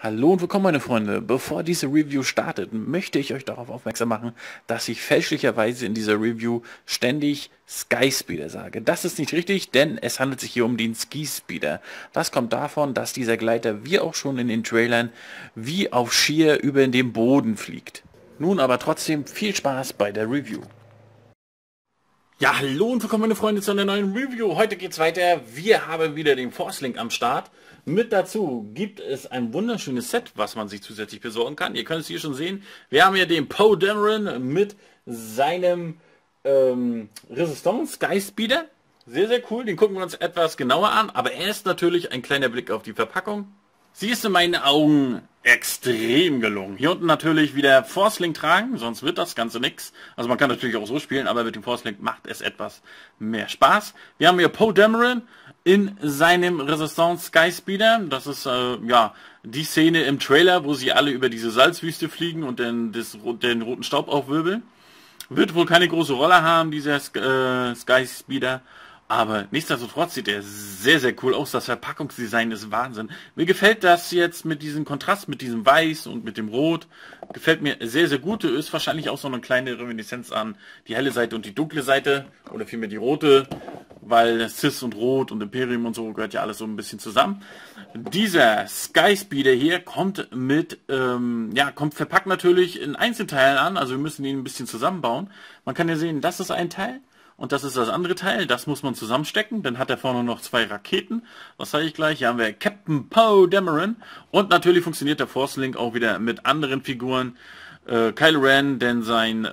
Hallo und willkommen meine Freunde. Bevor diese Review startet, möchte ich euch darauf aufmerksam machen, dass ich fälschlicherweise in dieser Review ständig Skyspeeder sage. Das ist nicht richtig, denn es handelt sich hier um den Skispeeder. Das kommt davon, dass dieser Gleiter, wie auch schon in den Trailern, wie auf Skier über den Boden fliegt. Nun aber trotzdem viel Spaß bei der Review. Ja, hallo und willkommen meine Freunde zu einer neuen Review. Heute geht's weiter. Wir haben wieder den Forcelink am Start. Mit dazu gibt es ein wunderschönes Set, was man sich zusätzlich besorgen kann. Ihr könnt es hier schon sehen. Wir haben hier den Poe Dameron mit seinem Resistance Skyspeeder. Sehr, sehr cool. Den gucken wir uns etwas genauer an. Aber erst natürlich ein kleiner Blick auf die Verpackung. Sie ist in meinen Augen extrem gelungen. Hier unten natürlich wieder Forcelink tragen, sonst wird das Ganze nichts. Also man kann natürlich auch so spielen, aber mit dem Forcelink macht es etwas mehr Spaß. Wir haben hier Poe Dameron in seinem Resistance Skyspeeder. Das ist ja die Szene im Trailer, wo sie alle über diese Salzwüste fliegen und dann den roten Staub aufwirbeln. Wird wohl keine große Rolle haben, dieser Skyspeeder. Aber nichtsdestotrotz sieht er sehr, sehr cool aus. Das Verpackungsdesign ist Wahnsinn. Mir gefällt das jetzt mit diesem Kontrast, mit diesem Weiß und mit dem Rot. Gefällt mir sehr, sehr gut. Ist wahrscheinlich auch so eine kleine Reminiszenz an die helle Seite und die dunkle Seite. Oder vielmehr die rote. Weil Cis und Rot und Imperium und so gehört ja alles so ein bisschen zusammen. Dieser Skyspeeder hier kommt mit, kommt verpackt natürlich in Einzelteilen an. Also wir müssen ihn ein bisschen zusammenbauen. Man kann ja sehen, das ist ein Teil. Und das ist das andere Teil, das muss man zusammenstecken. Dann hat er vorne noch zwei Raketen. Das zeige ich gleich. Hier haben wir Captain Poe Dameron. Und natürlich funktioniert der Forcelink auch wieder mit anderen Figuren. Kylo Ren, denn sein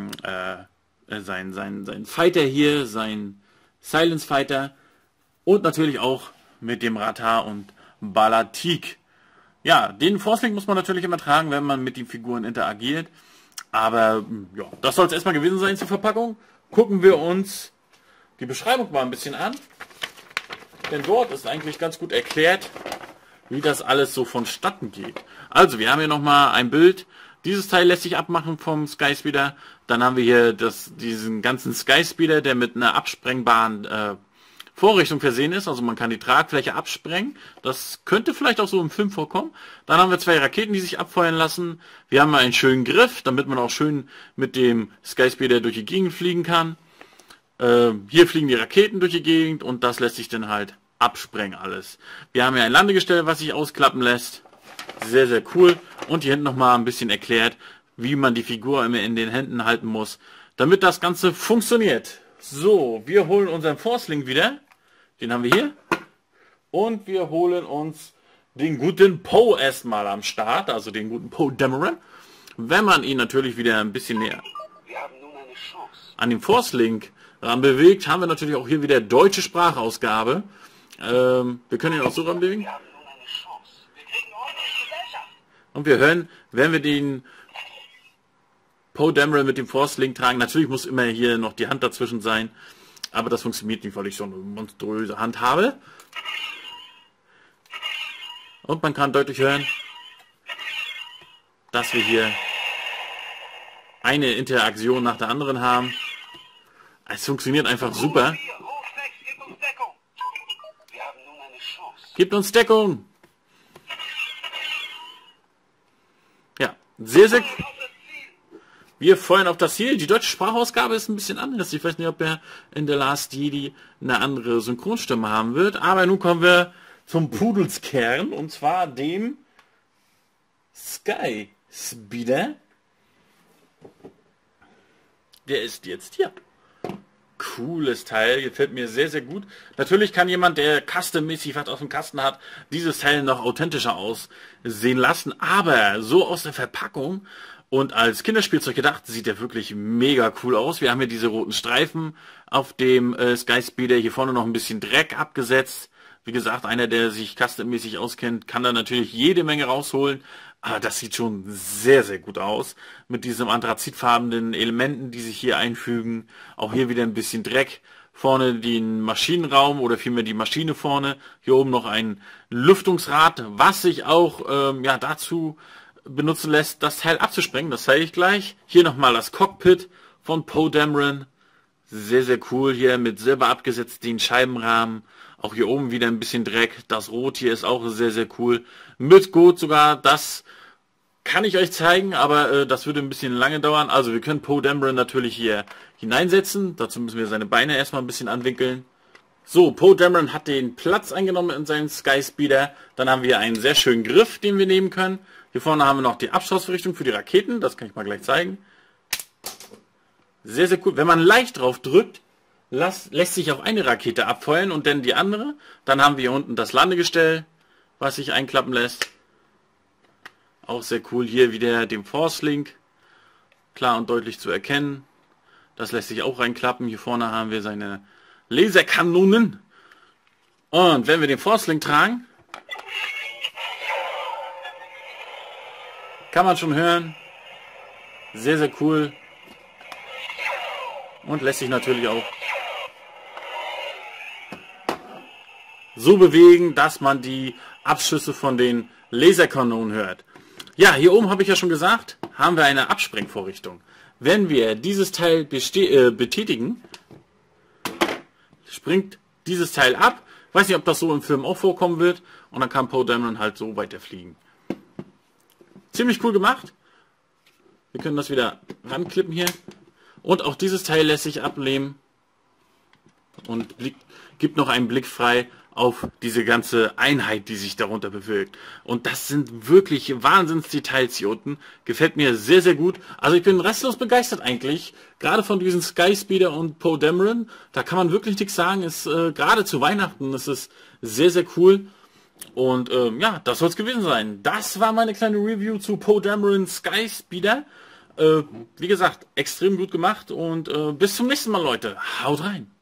Fighter hier, sein Silence Fighter. Und natürlich auch mit dem Ratar und Balatik. Ja, den Forcelink muss man natürlich immer tragen, wenn man mit den Figuren interagiert. Aber ja, das soll es erstmal gewesen sein zur Verpackung. Gucken wir uns die Beschreibung mal ein bisschen an, denn dort ist eigentlich ganz gut erklärt, wie das alles so vonstatten geht. Also wir haben hier nochmal ein Bild, dieses Teil lässt sich abmachen vom Skyspeeder, dann haben wir hier diesen ganzen Skyspeeder, der mit einer absprengbaren Vorrichtung versehen ist, also man kann die Tragfläche absprengen, das könnte vielleicht auch so im Film vorkommen. Dann haben wir zwei Raketen, die sich abfeuern lassen. Wir haben einen schönen Griff, damit man auch schön mit dem Skyspeeder durch die Gegend fliegen kann. Hier fliegen die Raketen durch die Gegend und das lässt sich dann halt absprengen alles. Wir haben hier ein Landegestell, was sich ausklappen lässt. Sehr, sehr cool. Und hier hinten nochmal ein bisschen erklärt, wie man die Figur immer in den Händen halten muss, damit das Ganze funktioniert. So, wir holen unseren Forcelink wieder. Den haben wir hier. Und wir holen uns den guten Poe erstmal am Start, also den guten Poe Dameron. Wenn man ihn natürlich wieder ein bisschen näher an den Forcelink ran bewegt, haben wir natürlich auch hier wieder deutsche Sprachausgabe. Wir können ihn auch so ran bewegen. Und wir hören, wenn wir den Poe Dameron mit dem Forcelink tragen, natürlich muss immer hier noch die Hand dazwischen sein. Aber das funktioniert nicht, weil ich so eine monströse Hand habe. Und man kann deutlich hören, dass wir hier eine Interaktion nach der anderen haben. Es funktioniert einfach super. Gibt uns Deckung! Ja, sehr, sehr... Wir feuern auf das Ziel. Die deutsche Sprachausgabe ist ein bisschen anders. Ich weiß nicht, ob er in The Last Jedi eine andere Synchronstimme haben wird. Aber nun kommen wir zum Pudelskern. Und zwar dem Skyspeeder. Der ist jetzt hier. Cooles Teil. Gefällt mir sehr, sehr gut. Natürlich kann jemand, der custom-mäßig was aus dem Kasten hat, dieses Teil noch authentischer aussehen lassen. Aber so aus der Verpackung... Und als Kinderspielzeug gedacht, sieht der wirklich mega cool aus. Wir haben hier diese roten Streifen auf dem Skyspeeder. Hier vorne noch ein bisschen Dreck abgesetzt. Wie gesagt, einer, der sich custom-mäßig auskennt, kann da natürlich jede Menge rausholen. Aber das sieht schon sehr, sehr gut aus. Mit diesen anthrazitfarbenen Elementen, die sich hier einfügen. Auch hier wieder ein bisschen Dreck. Vorne den Maschinenraum oder vielmehr die Maschine vorne. Hier oben noch ein Lüftungsrad, was sich auch dazu benutzen lässt, das Teil abzusprengen. Das zeige ich gleich. Hier nochmal das Cockpit von Poe Dameron. Sehr, sehr cool hier mit Silber abgesetzt, den Scheibenrahmen. Auch hier oben wieder ein bisschen Dreck. Das Rot hier ist auch sehr, sehr cool. Mit Gurt sogar, das kann ich euch zeigen, aber das würde ein bisschen lange dauern. Also wir können Poe Dameron natürlich hier hineinsetzen. Dazu müssen wir seine Beine erstmal ein bisschen anwinkeln. So, Poe Dameron hat den Platz eingenommen in seinen Sky Speeder. Dann haben wir einen sehr schönen Griff, den wir nehmen können. Hier vorne haben wir noch die Abschussrichtung für die Raketen. Das kann ich mal gleich zeigen. Sehr, sehr cool. Wenn man leicht drauf drückt, lässt sich auch eine Rakete abfeuern und dann die andere. Dann haben wir hier unten das Landegestell, was sich einklappen lässt. Auch sehr cool. Hier wieder den Force Link. Klar und deutlich zu erkennen. Das lässt sich auch reinklappen. Hier vorne haben wir seine Laserkanonen. Und wenn wir den Force Link tragen, kann man schon hören. Sehr, sehr cool. Und lässt sich natürlich auch so bewegen, dass man die Abschüsse von den Laserkanonen hört. Ja, hier oben habe ich ja schon gesagt, haben wir eine Absprengvorrichtung. Wenn wir dieses Teil betätigen, springt dieses Teil ab. Ich weiß nicht, ob das so im Film auch vorkommen wird. Und dann kann Poe Dameron halt so weiterfliegen. Ziemlich cool gemacht. Wir können das wieder ranklippen hier. Und auch dieses Teil lässt sich abnehmen. Und gibt noch einen Blick frei auf diese ganze Einheit, die sich darunter bewegt. Und das sind wirklich Wahnsinnsdetails hier unten. Gefällt mir sehr, sehr gut. Also ich bin restlos begeistert eigentlich. Gerade von diesen Sky Speeder und Poe Dameron. Da kann man wirklich nichts sagen. Ist gerade zu Weihnachten ist es sehr, sehr cool. Und ja, das soll es gewesen sein. Das war meine kleine Review zu Poe Dameron Sky Speeder. Wie gesagt, extrem gut gemacht. Und bis zum nächsten Mal, Leute. Haut rein.